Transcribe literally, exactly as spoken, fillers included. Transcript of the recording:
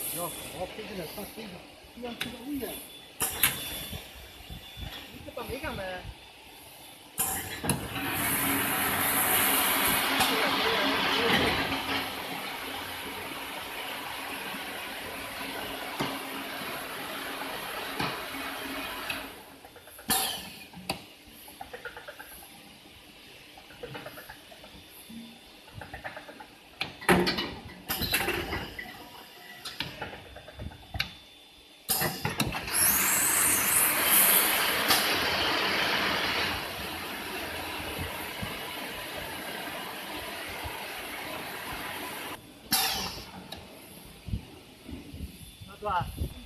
要好配起来，它身上这样这个味啊。你这把没干嘛？是吧？